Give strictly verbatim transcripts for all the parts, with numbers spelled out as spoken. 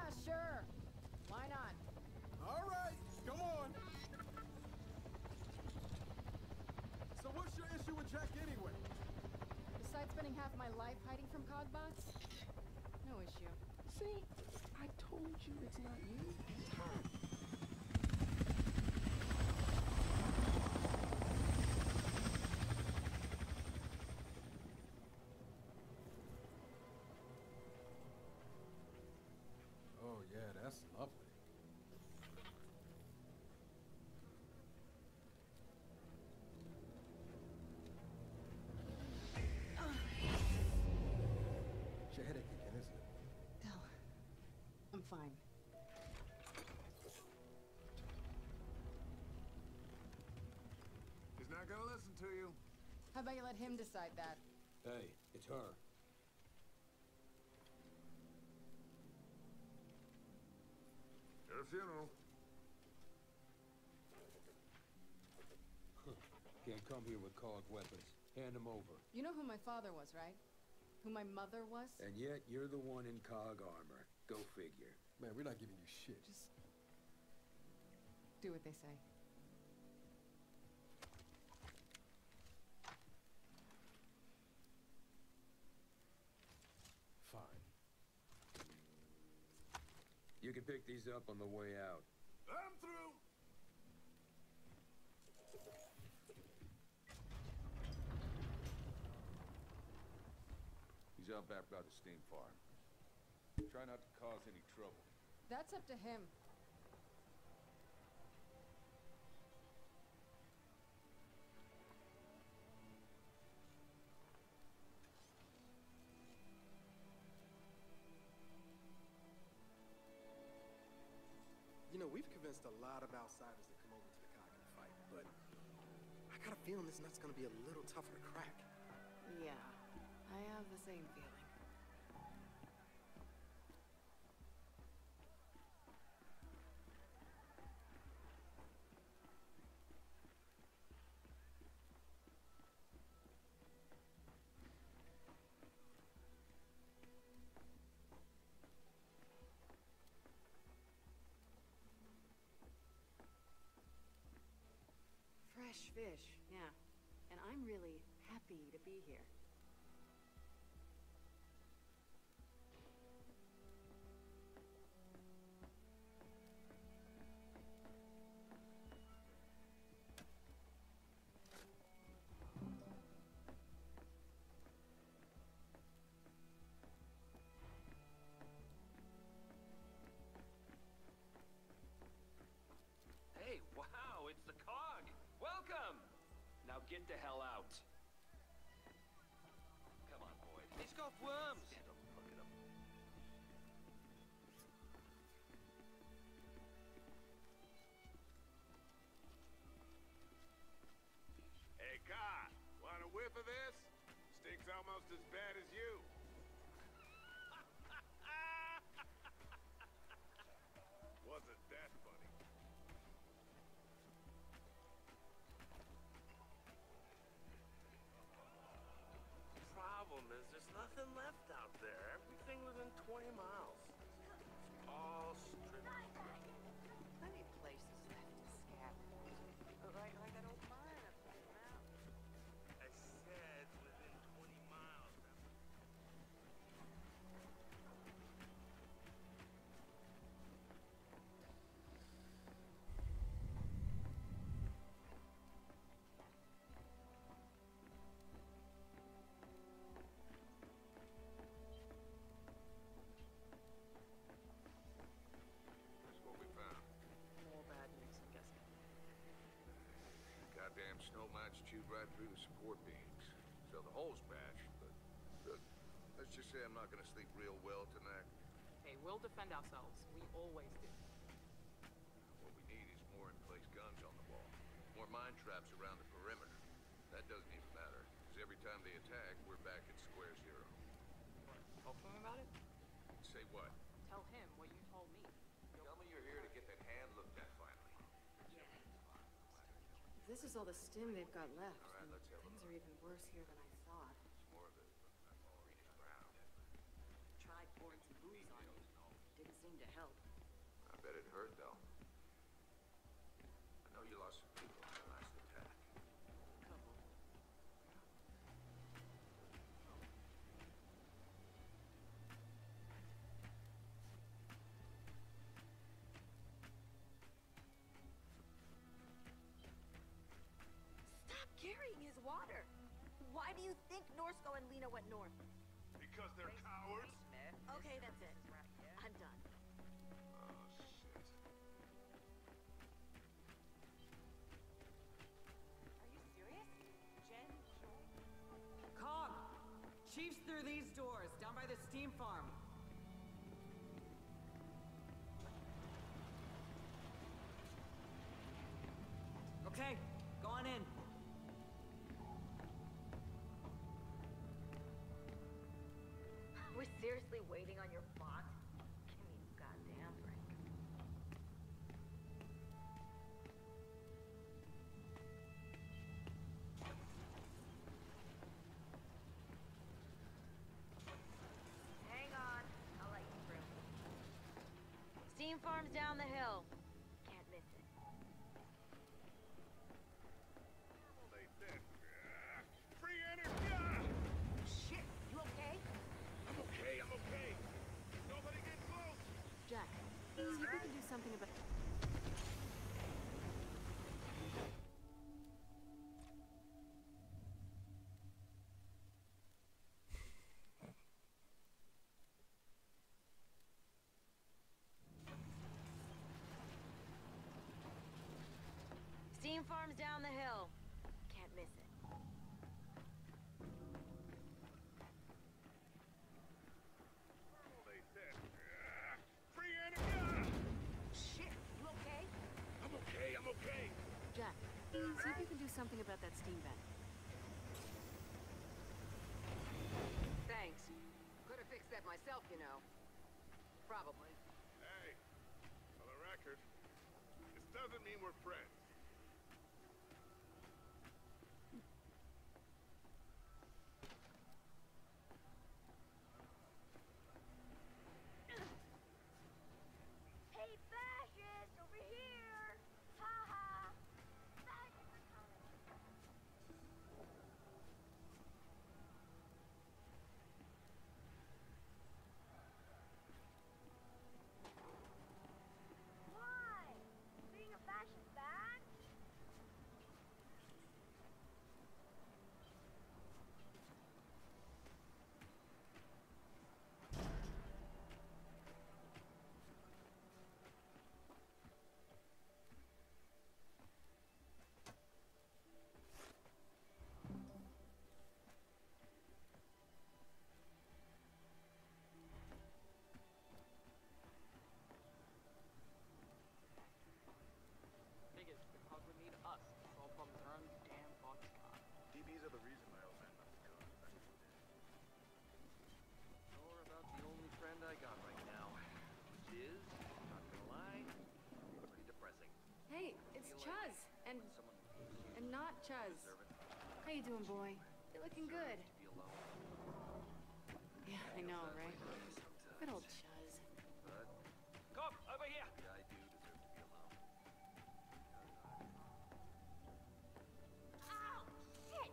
Yeah, sure. Why not? All right, come on. So what's your issue with Jack anyway? Besides spending half my life hiding from Cogbots? No issue. See? I told you it's not you. Oh yeah, that's lovely. It's your headache again, isn't it? No. I'm fine. He's not gonna listen to you. How about you let him decide that? Hey, it's her. At a funeral. Can't come here with cog weapons. Hand them over. You know who my father was, right? Who my mother was? And yet, you're the one in cog armor. Go figure. Man, we're not giving you shit. Just do what they say. Fine. You can pick these up on the way out. I'm through. He's out back by the steam farm. Try not to cause any trouble. That's up to him. You know, we've convinced a lot of outsiders to come over to the Cog and fight, but I got a feeling this nut's gonna be a little tougher to crack. Yeah, I have the same feeling. Fresh fish, yeah. And I'm really happy to be here. Hey, wow, it's the Cog! Welcome! Now get the hell out. Come on, boy. He's got worms! Stand up and look at him. Hey, Ka, want a whiff of this? Stinks almost as bad as you. Wasn't that funny? Problem is, there's nothing left out there. Everything within twenty miles. It's all stripped. Plenty of places left to scatter. Like, like that old mine up there now. I said within twenty miles. That's what we found. More bad news, I'm guessing. Goddamn snow mines chewed right through the support beams. So the hole's patched, but look, let's just say I'm not gonna sleep real well tonight. Hey, we'll defend ourselves. We always do. What we need is more in-place guns on the wall. More mine traps around the perimeter. That doesn't even matter, because every time they attack, we're back at square zero. What, talk to him about it? Say what? Tell him what you told me. Tell me you're here to get that hand looked at finally. If this is all the stim they've got left, All right, then let's have a things look. are even worse here than I thought. It's more of it, but I'm already around. Tried pouring some booze on you. Didn't seem to help. bet it hurt, though. I know you lost some people in the last attack. Couple. Stop carrying his water. Why do you think Norsko and Lena went north? Because they're cowards? Okay, that's it. I'm done. Oh, shit. Are you serious? Jen, Joy? Cog! Chief's through these doors, down by the steam farm. Okay, go on in. We're seriously waiting on your bot? Give me a goddamn break. Hang on, I'll let you through. Steam farm's down the hill. Can't miss it. They said, uh, free energy! Shit, you okay? I'm okay, I'm okay. Nobody get close. Jack, see if we can do something about... Steam farm's down the hill. Can't miss it. They said, uh, free energy! Shit, you okay? I'm okay, I'm okay. Jack, see if you can do something about that steam vent. Thanks. Could have fixed that myself, you know. Probably. Hey, for the record, this doesn't mean we're friends. Hey, fascist, over here! Ha ha! Fascists are coming. Why? Being a fascist bad? Figures the cog would need us to solve problems their own damn bots can't. D Bs are the reason my old man left the car. You're about the only friend I got right now. Which is, not gonna lie, pretty depressing. Hey, it's Chuz, and Someone and not Chuz. deserve it. How you doing, boy? You're looking good. To be alone. Yeah, I know, right? Sometimes. Good old Chuz. But Cog, over here! Yeah, I do deserve to be alone. Ow! Shit!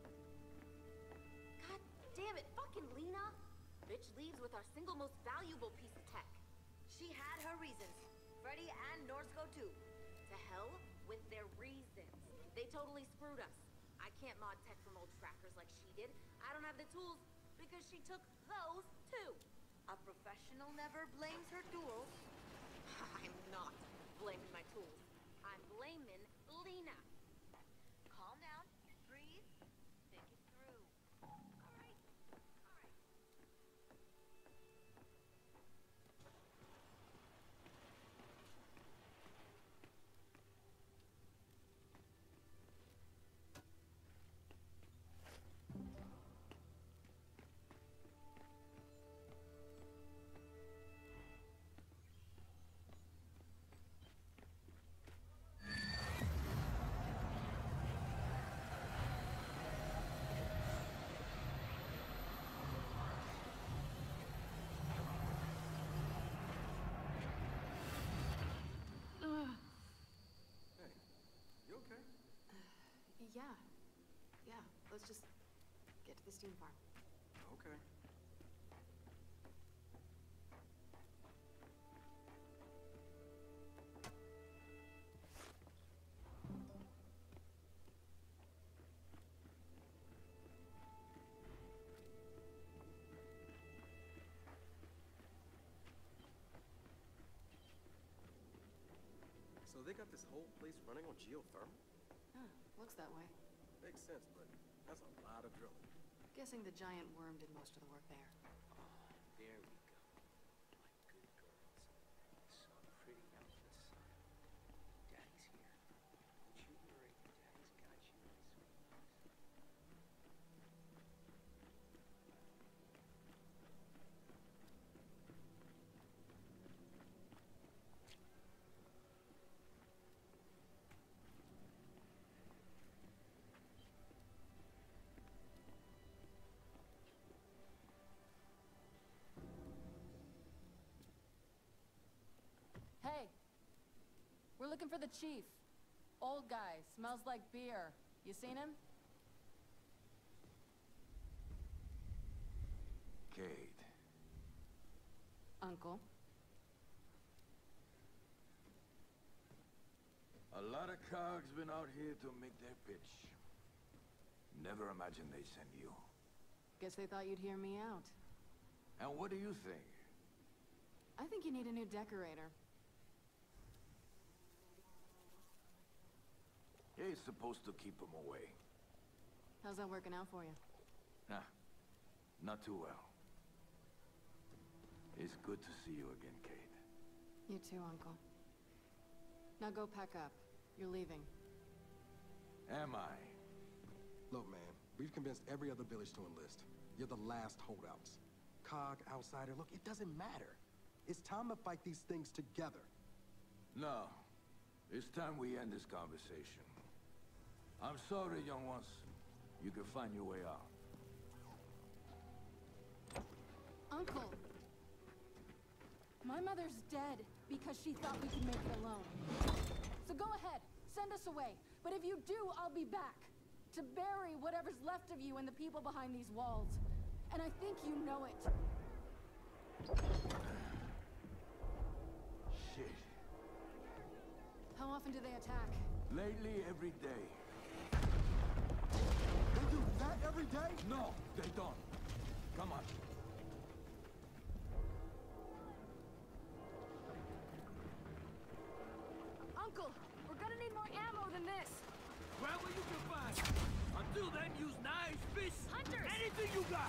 God damn it, fucking Lena! Bitch leaves with our single most valuable piece of tech. She had her reasons. Freddy and Norsko too. To hell with their reasons. They totally screwed us. I can't mod tech from old trackers like she did. I don't have the tools because she took those too. A professional never blames her tools. I'm not blaming my tools. I'm blaming Lena. Calm down, breathe, think it through. All right, all right. yeah. Yeah, let's just get to the steam farm. Okay. So they got this whole place running on geothermal? Huh, looks that way. Makes sense, but that's a lot of drilling. Guessing the giant worm did most of the work there. There we go. My good girls. So pretty out the sun. Daddy's here. Don't you worry. Daddy's got you, my sweeties. Hey, we're looking for the chief. Old guy, smells like beer. You seen him? Kate. Uncle. A lot of cogs been out here to make their pitch. Never imagined they'd send you. Guess they thought you'd hear me out. And what do you think? I think you need a new decorator. He's supposed to keep them away. How's that working out for you? Nah, not too well. It's good to see you again, Kate. You too, Uncle. Now go pack up. You're leaving. Am I? Look, man, we've convinced every other village to enlist. You're the last holdouts. Cog, outsider, look, it doesn't matter. It's time to fight these things together. No. It's time we end this conversation. I'm sorry, young ones. You can find your way out. Uncle! My mother's dead because she thought we could make it alone. So go ahead, send us away. But if you do, I'll be back. To bury whatever's left of you and the people behind these walls. And I think you know it. Shit. How often do they attack? Lately, every day. They do that every day? No, they don't. Come on. Uncle, we're gonna need more ammo than this. Grab what you can find. Until then, use knives, fists, Hunters! anything you got.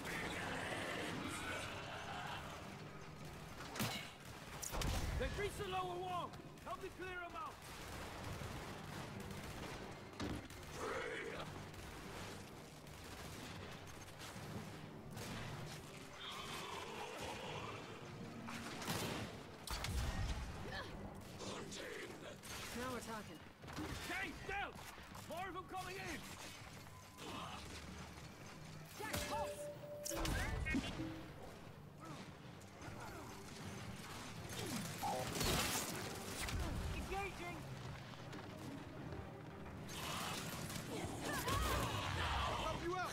They breach the lower wall. Help me clear them out. Now we're talking. Okay, down. More of them coming in. Jack, pulse! Engaging. Help you out!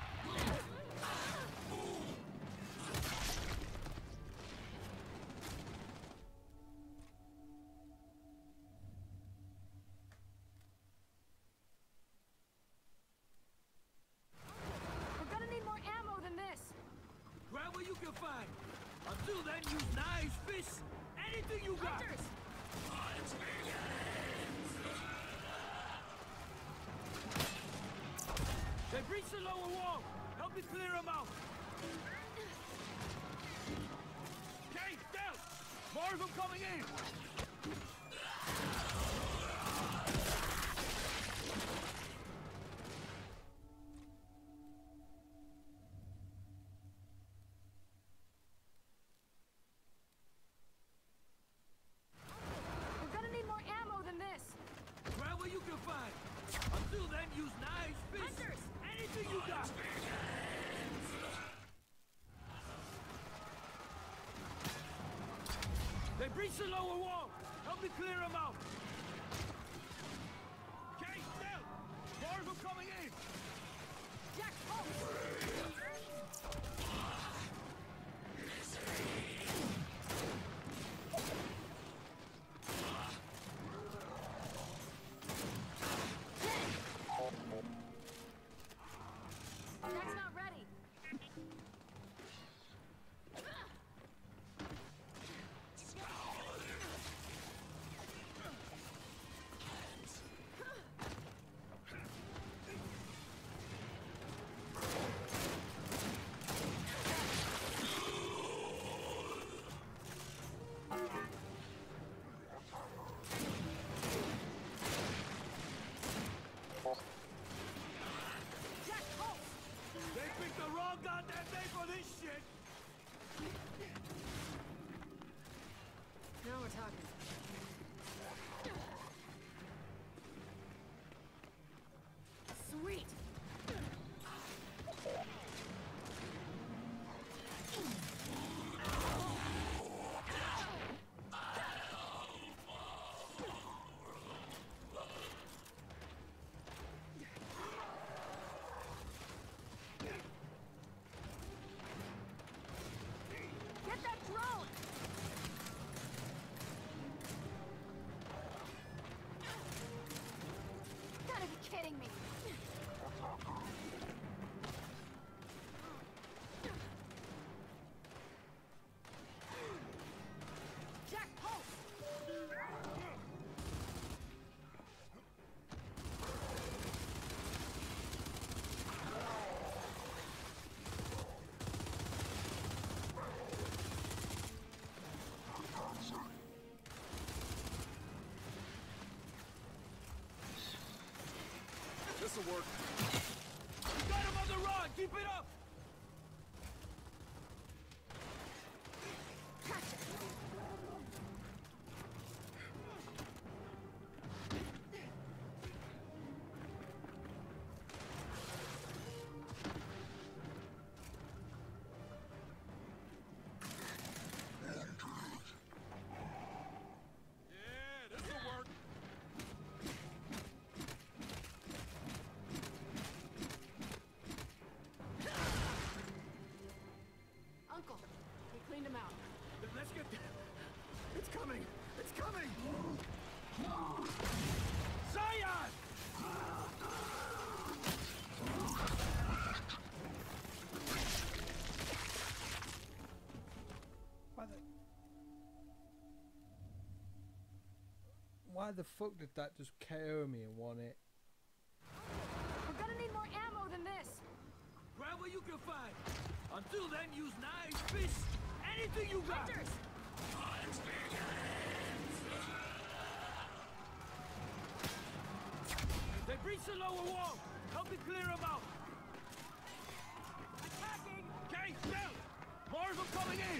We're gonna need more ammo than this. Grab what you can find. Until then, use knives, fists, anything you got. Hunters! They breach the lower wall. Help me clear them out. Okay, down. More of them coming in. We're gonna need more ammo than this. Grab what you can find. Until then, use knives, fists, Hunters! anything you got. They breach the lower wall. Help me clear them out. Okay, down. More of them coming in! Jack, halt! Jack's not ready. Jack, halt! They picked the wrong goddamn day for this shit! Now we're talking. Sweet! Get that drone! Gotta be kidding me! Jack, halt! This'll work. You got him on the run! Keep it up! Yeah, this'll work. Uncle, we cleaned him out. Let's get... It's coming! It's coming! Zion! Why the... Why the fuck did that just K O me in one hit? We're gonna need more ammo than this. Grab what you can find! Until then, use knives, fists, anything you got! Hunters! They breached the lower wall! Help me clear them out! Attacking! Okay, down! More of them coming in!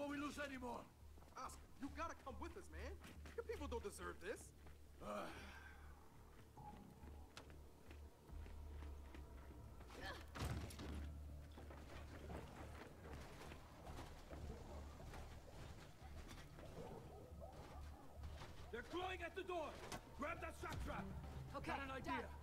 before we lose any more. Oscar, you gotta come with us, man. Your people don't deserve this. They're clawing at the door. Grab that shock trap. Okay, Got an idea. Dad.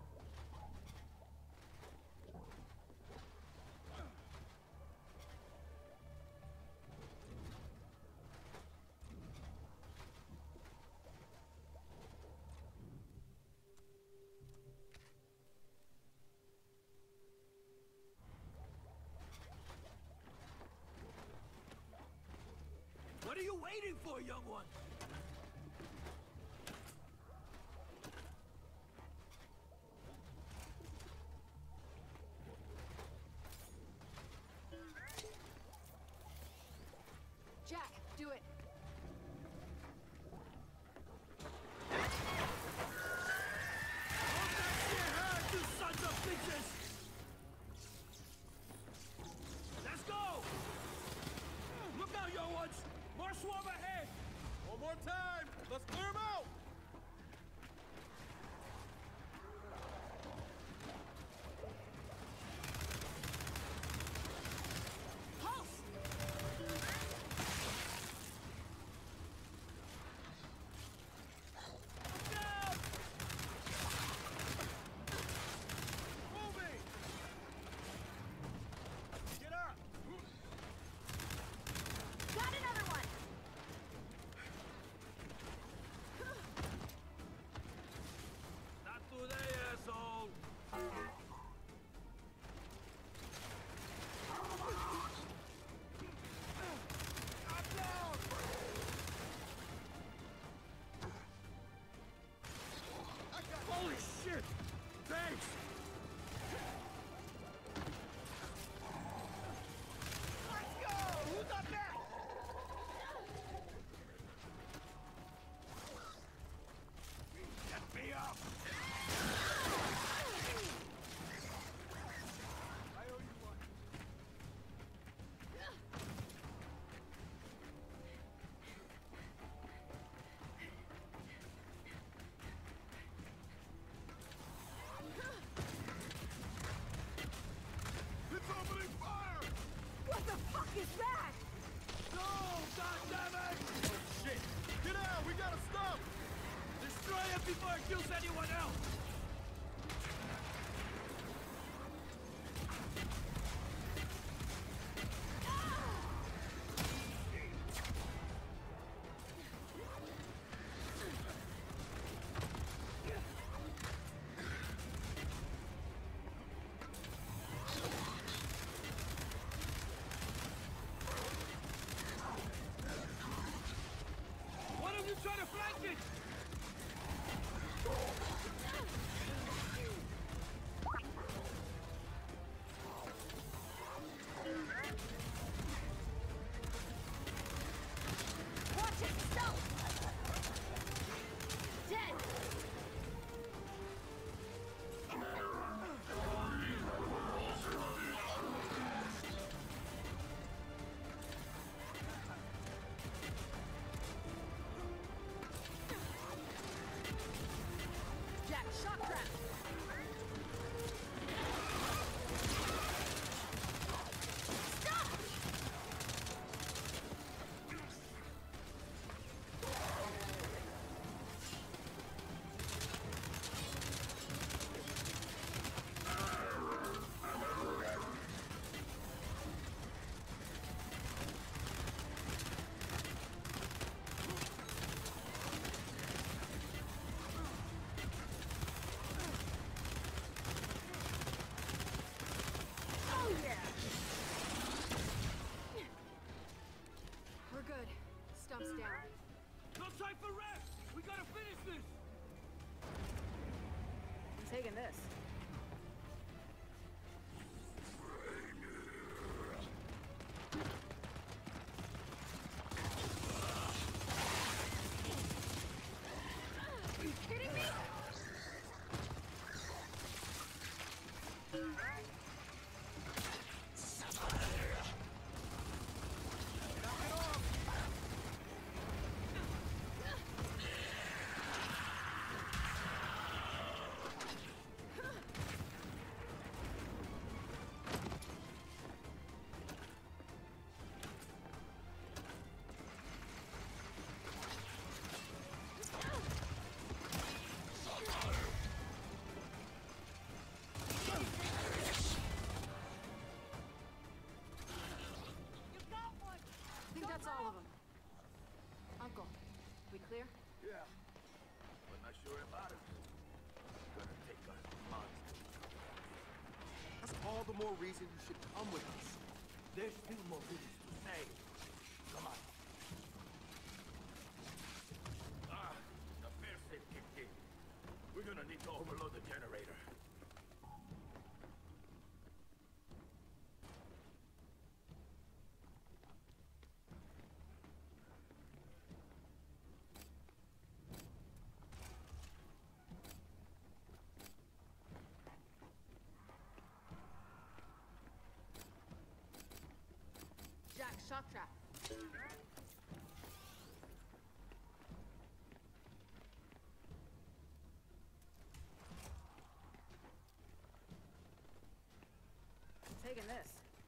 What are you waiting for, young one? Jack, do it. You sons of bitches! Let's go! Look out, young ones! More swarm ahead! One more time. Let's clear them out. Got another one! Not today, asshole! Holy shit! Thanks! Let's go! Who's up next? Get me up! I owe you one. It's opening fire! What the fuck is that? No! Goddammit! Oh shit! Get out! We gotta stop! Destroy it before it kills anyone else! Why don't you try to flank it? Watch it! Stop! Dead! Jack, shock trap. Stop! Oh yeah! We're good. Stump's down. No time for rest! We gotta finish this! I'm taking this. Are you kidding me? Knock it off! matters. It's gonna take us months. That's all the more reason you should come with us. There's still more business to say. Come on. Ah, the first hit kicked in. We're gonna need to overload the generator. Jack, shock trap. Taking this.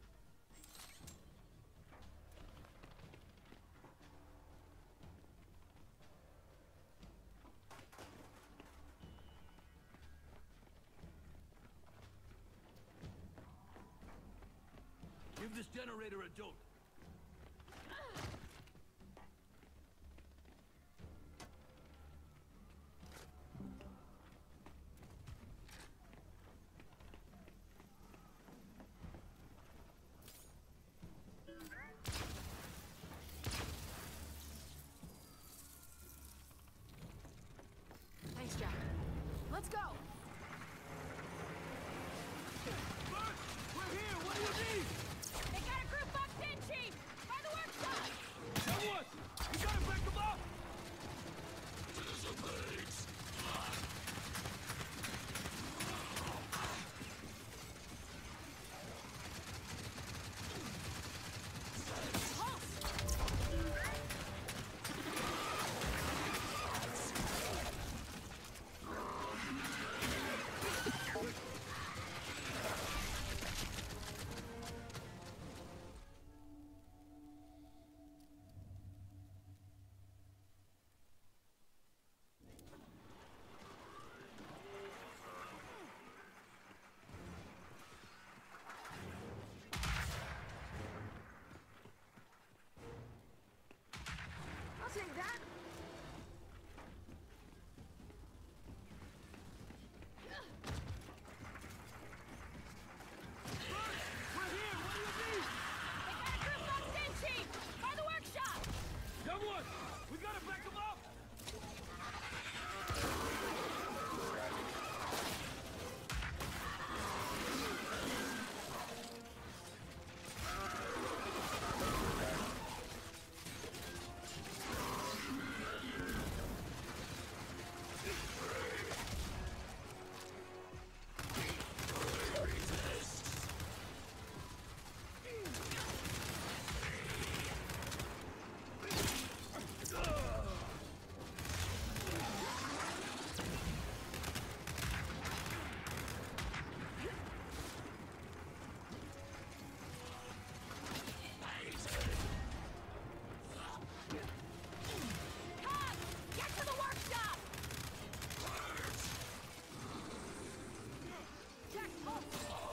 Give this generator a jolt. Thanks, Jack. Let's go! Bert, we're here! What do you need? They got a group boxed in, Chief! By the workshop! Now what? We gotta break them up! I'll take that. We're here! What do you need? They got a group boxed in, Chief! By the workshop! Now what? We gotta break them up! Come! Get to the workshop! Jack, hold!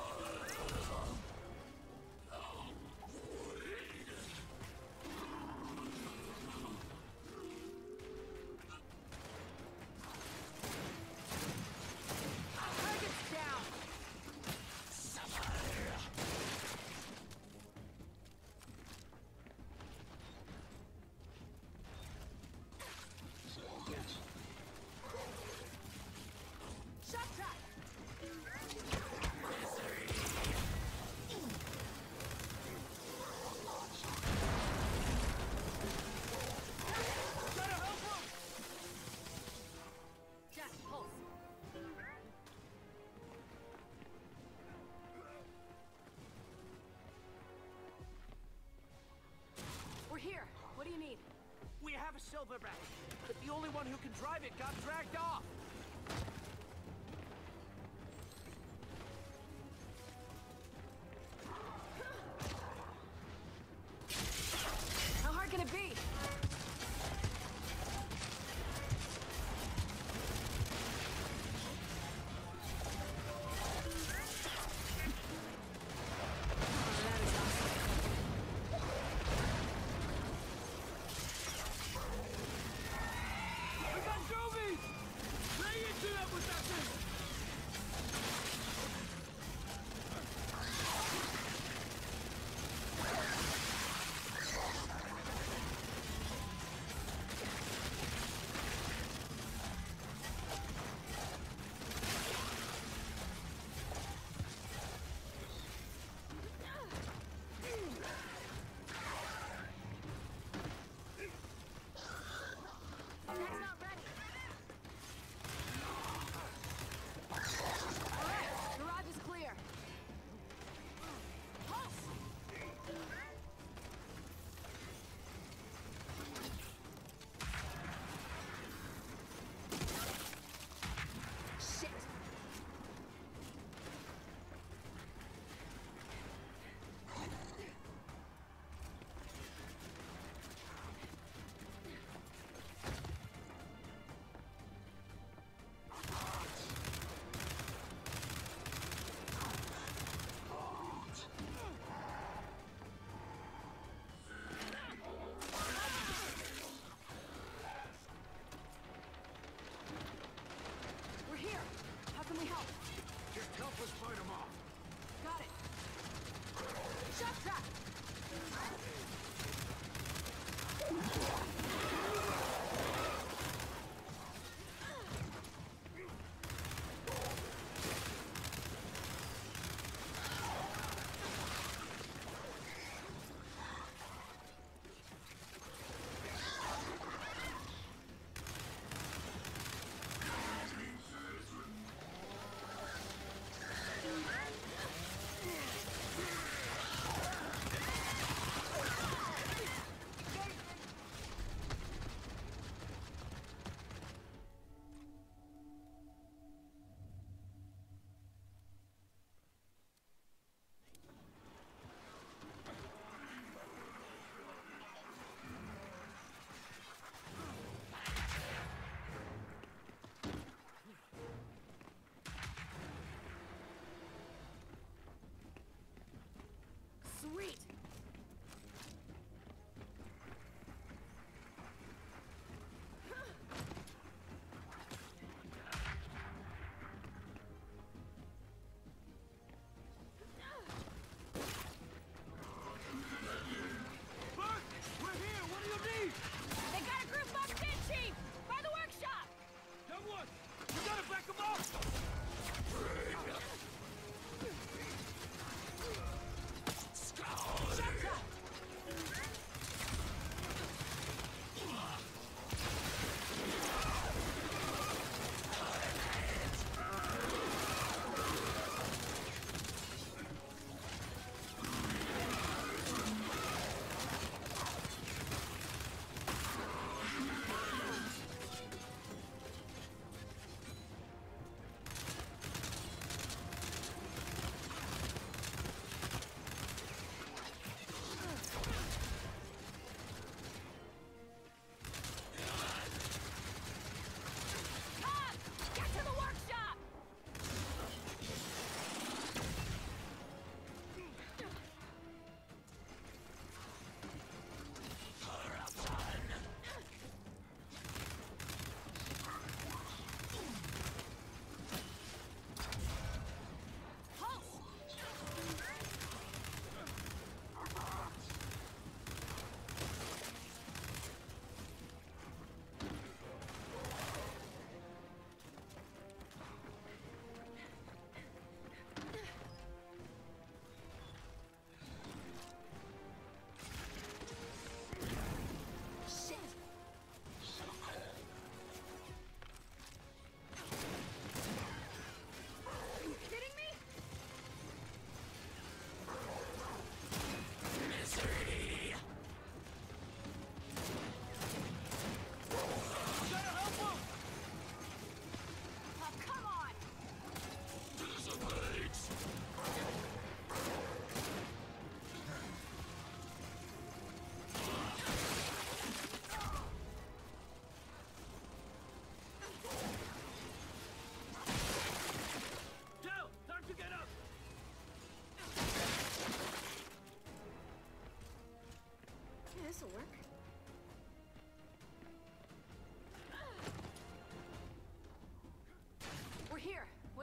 Target's down. Shot trap! Gotta help them! Jack, pulse. We're here. What do you need? We have a silverback, but the only one who can drive it got dragged off. How hard can it be? We got Doobies!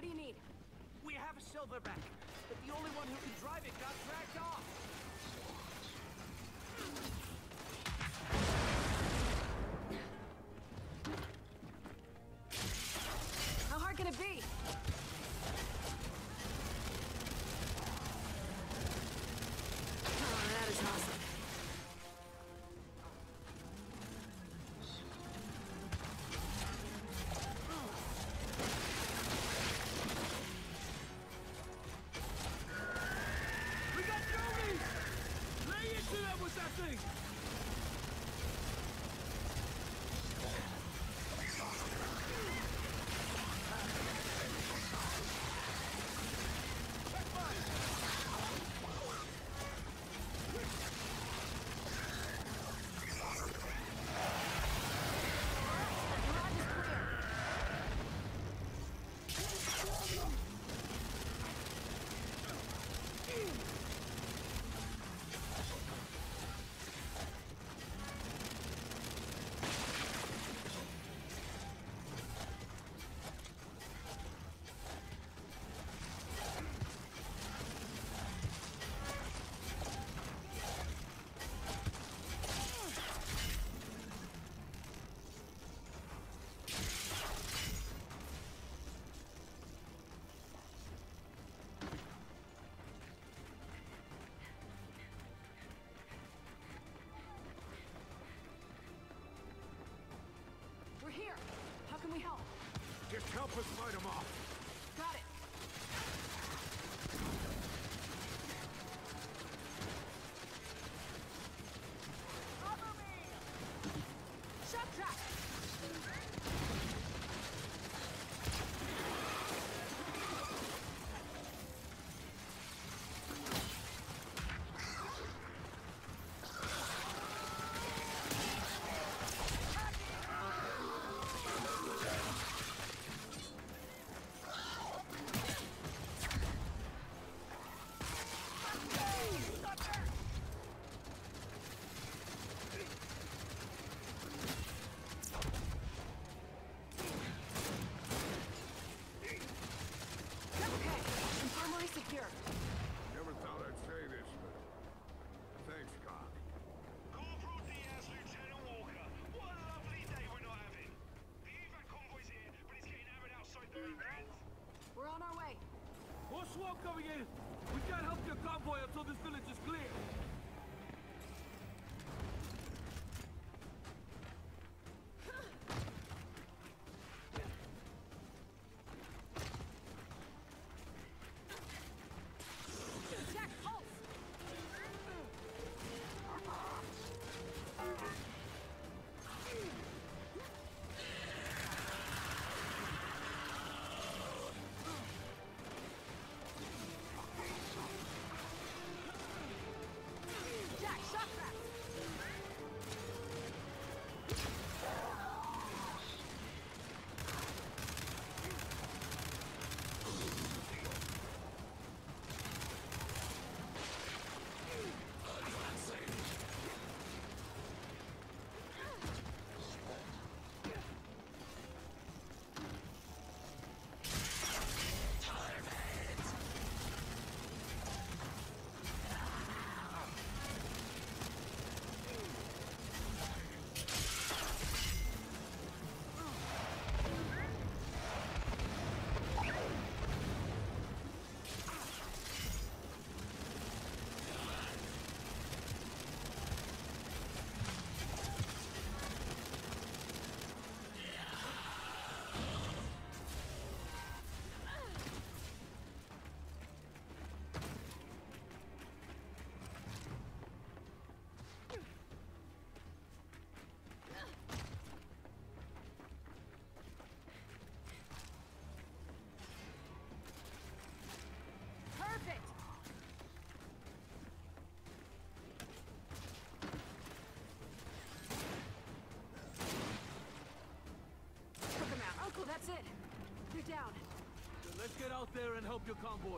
do you need? We have a silverback, but the only one who can drive it got dragged off. How hard can it be? Oh, that is awesome. We got Joey! Lay into them with that thing! We're here. How can we help? Just help us fight them off. Got it. Cover me! Shot trap! Okay, infirmary secure. Never thought I'd say this, but thanks, Cobb. Corporal Diaz, Lieutenant Walker. What a lovely day we're not having. The evac convoy's here, but it's getting hammered outside the hands. We're on our way. More swarm coming in! We can't help your convoy until this village is clear! Jack, pulse! Jack, shot trap! Perfect! Took him out. Uncle, that's it. They're down. Then let's get out there and help your convoy.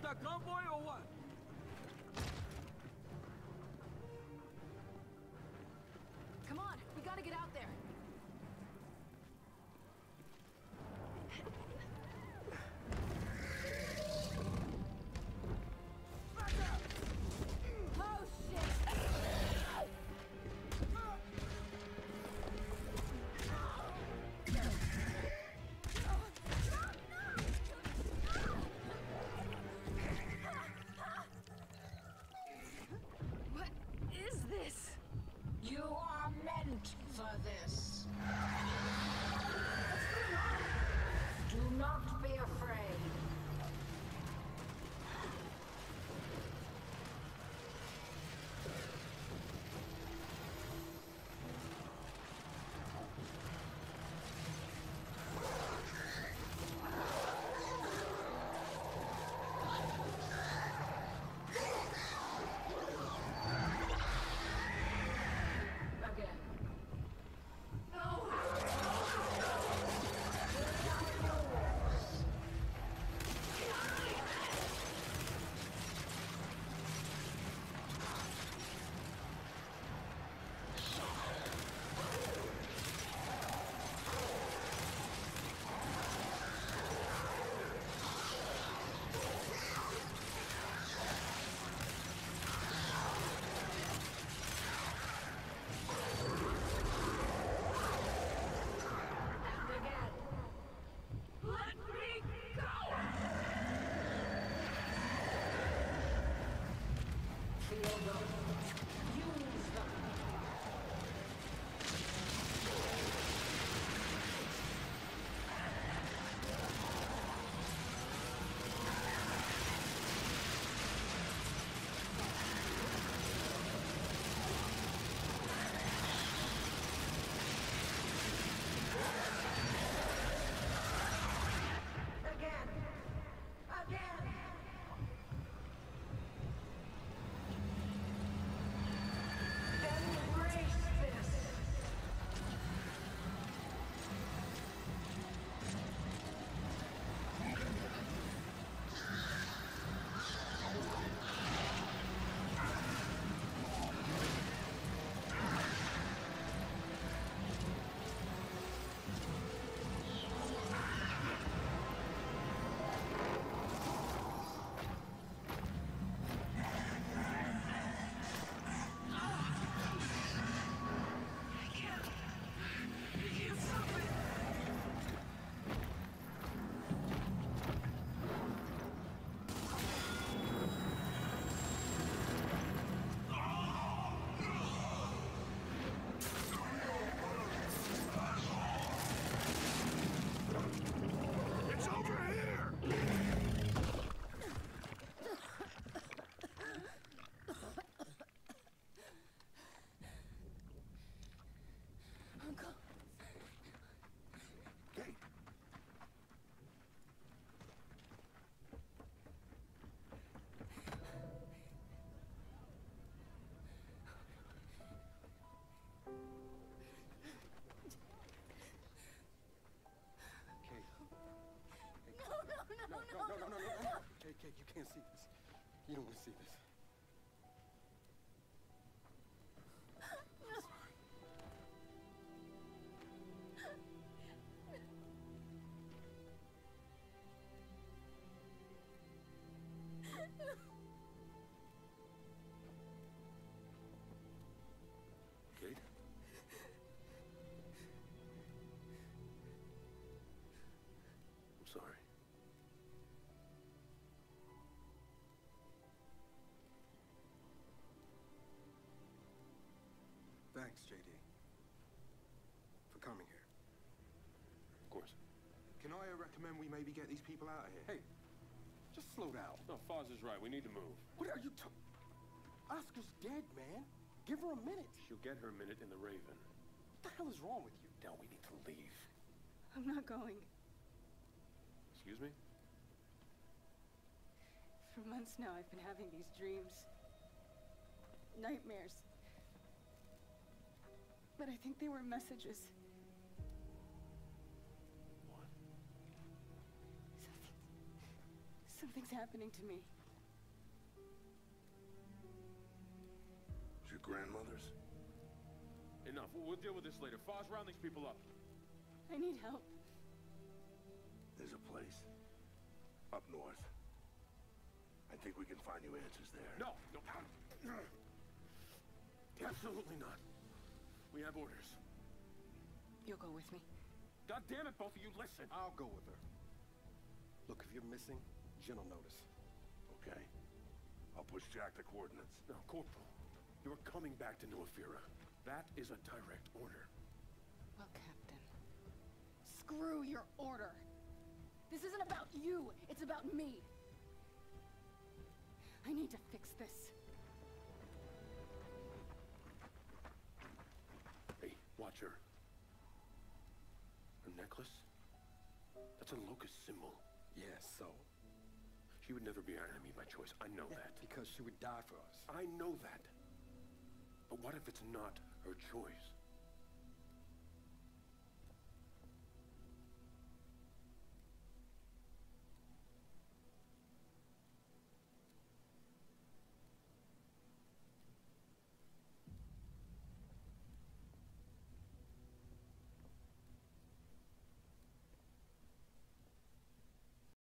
stop that convoy or what? Come on, we gotta get out there. Oh, shit! What is this? You are meant for this. Do not be afraid. Again. No! Let me go! Feel them. Use them. Again. Again. Embrace this. It's over here! Uncle. Kate. Kate. No, no, no, No, no, no, no, no, no, no. Kate, Kate, you can't see this. You don't want to see this. Kate? I'm sorry. Thanks, J D, for coming here. Of course. Can I uh, recommend we maybe get these people out of here? Hey, just slow down. No, Foz is right. We need to move. What are you talking? Oscar's dead, man. Give her a minute. She'll get her minute in the Raven. What the hell is wrong with you? Now we need to leave. I'm not going. Excuse me? For months now, I've been having these dreams. Nightmares. But I think they were messages. What? Something... Something's happening to me. It's your grandmother's? Enough. We'll, we'll deal with this later. Foz, round these people up. I need help. There's a place up north. I think we can find you answers there. No, no. Absolutely not. We have orders. You'll go with me. God damn it, both of you, listen. I'll go with her. Look, if you're missing, Jen will notice. Okay. I'll push Jack the coordinates. No, Corporal. You're coming back to New Ephyra. That is a direct order. Well, Captain, screw your order. This isn't about you. It's about me. I need to fix this. Hey, watch her. Her necklace? That's a locust symbol. Yes, so? She would never be our enemy by choice. I know Yeah, that. because she would die for us. I know that. But what if it's not her choice?